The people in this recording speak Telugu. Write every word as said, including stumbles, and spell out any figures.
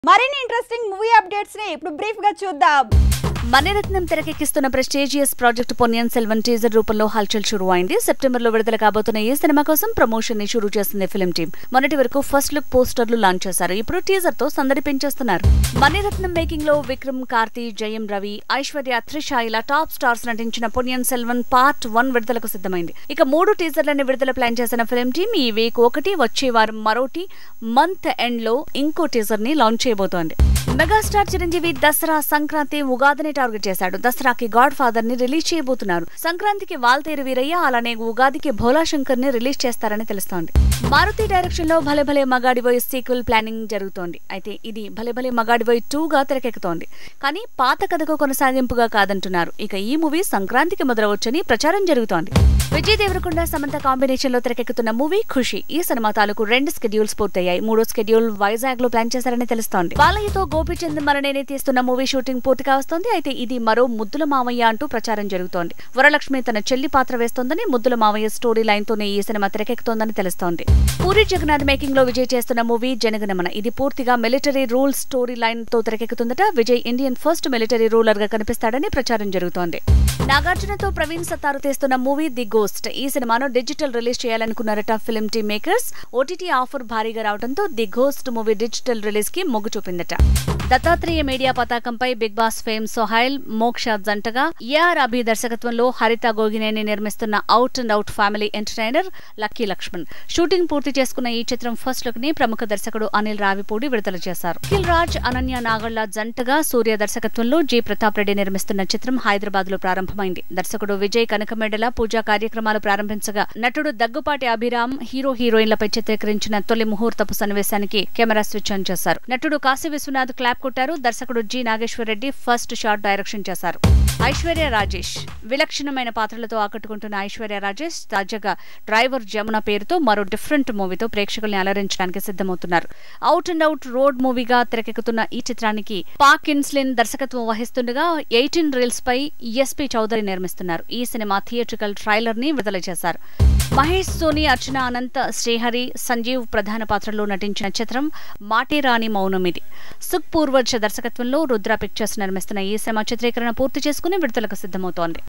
మరిన్ని ఇంట్రెస్టింగ్ మూవీ అప్డేట్స్ ని ఇప్పుడు బ్రీఫ్ గా చూద్దాం. మణిరత్నం తెరకెక్కిస్తున్న prestigious project Ponniyin Selvan teaser రూపంలో హల్చల్ షురువైంది. సెప్టెంబర్ లో విడుదల కాబోతున్న ఈ సినిమా కోసం ప్రమోషన్ ని షురూ చేసింది ఫిల్మ్ టీమ్. మొన్నటి వరకు ఫస్ట్ లుక్ పోస్టర్లు లాంచ్ చేశారు. ఇప్పుడు టీజర్ తో సందడి పెంచేస్తున్నారు. మణిరత్నం మేకింగ్ లో విక్రమ్, కార్తీ, జయం రవి, ఐశ్వర్య, త్రిష ఇలా టాప్ స్టార్స్ నటించిన పొన్నియిన్ సెల్వన్ పార్ట్ వన్ విడుదలకు సిద్ధమైంది. ఇక మూడు టీజర్లని విడుదల ప్లాన్ చేసిన ఫిల్మ్ టీమ్ ఈ వీక్ ఒకటి, వచ్చే వారం మరోటి, మంత్ ఎండ్ లో ఇంకో టీజర్ ని లాంచ్ చేయబోతోంది. మెగాస్టార్ చిరంజీవి దసరా, సంక్రాంతి, ఉగాదిని టార్గెట్ చేశాడు. దసరాకి గాడ్ ఫాదర్ ని రిలీజ్ చేయబోతున్నారు. సంక్రాంతికి వాల్తేరు వీరయ్య, అలానే ఉగాదికి భోలా శంకర్ ని రిలీజ్ చేస్తారని తెలుస్తోంది. మారుతి డైరెక్షన్ లో భలే భలే మగాడిబోయ్ సీక్వెల్ ప్లానింగ్ జరుగుతోంది. అయితే ఇది భలే భలే మగాడిబోయ్ టూ గా తెరకెక్కుతోంది. కానీ పాత కథకు కొనసాగింపుగా కాదంటున్నారు. ఇక ఈ మూవీ సంక్రాంతికి మొదలవచ్చని ప్రచారం జరుగుతోంది. విజయ్ దేవరకొండ, సమంత కాంబినేషన్ లో తెరకెక్కుతున్న మూవీ ఖుషి. ఈ సినిమా తాలూకు రెండు స్కెడ్యూల్స్ పూర్తయ్యాయి. మూడో స్కెడ్యూల్ వైజాగ్ లో ప్లాన్ చేశారని తెలుస్తోంది. బాలయ్యతో గోపీచంద్ మరణేని తీస్తున్న మూవీ షూటింగ్ పూర్తిగా వస్తోంది. అయితే ఇది మరో ముద్దుల మావయ్య అంటూ ప్రచారం జరుగుతోంది. వరలక్ష్మి తన చెల్లి పాత్ర వేస్తోందని, ముద్దుల మావయ్య స్టోరీ లైన్ తోనే ఈ సినిమా తెరకెక్కుతోందని తెలుస్తోంది. పూరి జగన్నాథ్ మేకింగ్ లో విజయ్ చేస్తున్న మూవీ జనగణమన. ఇది పూర్తిగా మిలిటరీ రూల్ స్టోరీ లైన్ తో తెరకెక్కుతుందట. Vijay Indian first military ruler గా కనిపిస్తాడని ప్రచారం జరుగుతోంది. నాగార్జునతో ప్రవీణ్ సత్తారు తీస్తున్న మూవీ ది గోస్ట్. ఈ సినిమాను డిజిటల్ రిలీజ్ చేయాలనుకున్నారట film team makers. OTT offer భారీగా రావడంతో the Ghost movie digital release కి మొగ్గు చూపిందట. దత్తాత్రేయ మీడియా పతాకంపై Bigg Boss fame Sohail, Moksha జంటగా ఏఆర్ అభి దర్శకత్వంలో హరిత గోగినేని నిర్మిస్తున్న out and out family entertainer Lucky Lakshman. Shooting పూర్తి చేసుకున్న ఈ చిత్రం ఫస్ట్ లుక్ ని ప్రముఖ దర్శకుడు అనిల్ రావిపూడి విడుదల చేశారు. అఖిల్ రాజ్, అనన్య నాగళ్ల జంటగా సూర్య దర్శకత్వంలో జి ప్రతాప్ రెడ్డి నిర్మిస్తున్న చిత్రం హైదరాబాద్ లో ప్రారంభమైంది. దర్శకుడు విజయ్ కనకమేడల పూజా కార్యక్రమాలు ప్రారంభించగా నటుడు దగ్గుపాటి అభిరామ్ హీరో హీరోయిన్లపై చిత్రీకరించిన తొలి ముహూర్తపు సన్నివేశానికి కెమెరా స్విచ్ ఆన్ చేశారు. నటుడు కాశీ విశ్వనాథ్ క్లాప్ కొట్టారు. దర్శకుడు G Nageswar Reddy first shot direction చేశారు. ఐశ్వర్య రాజేష్ విలక్షణమైన పాత్రలతో ఆకట్టుకుంటున్న ఐశ్వర్య రాజేష్ తాజాగా డ్రైవర్ జమున పేరుతో మరో డిఫరెంట్ మూవీతో ప్రేక్షకుల్ని అలరించడానికి సిద్ధమవుతున్నారు. అవుట్ అండ్ అవుట్ రోడ్ మూవీగా తెరకెక్కుతున్న ఈ చిత్రానికి పాక్ ఇన్స్లిన్ దర్శకత్వం వహిస్తుండగా ఎయిటీన్ రీల్స్ పై ఎస్పీ చౌదరి నిర్మిస్తున్నారు. ఈ సినిమా థియేట్రికల్ ట్రైలర్ ని విడుదల చేశారు. మహేష్, సోని, అర్చన, అనంత్, శ్రీహరి, సంజీవ్ ప్రధాన పాత్రలో నటించిన చిత్రం మాటేరాని మౌనమిది. సుఖ్ పూర్వజ్ దర్శకత్వంలో రుద్ర పిక్చర్స్ నిర్మిస్తున్న ఈ సినిమా చిత్రీకరణ పూర్తి చేసుకుని విడుదలకు సిద్ధమవుతోంది.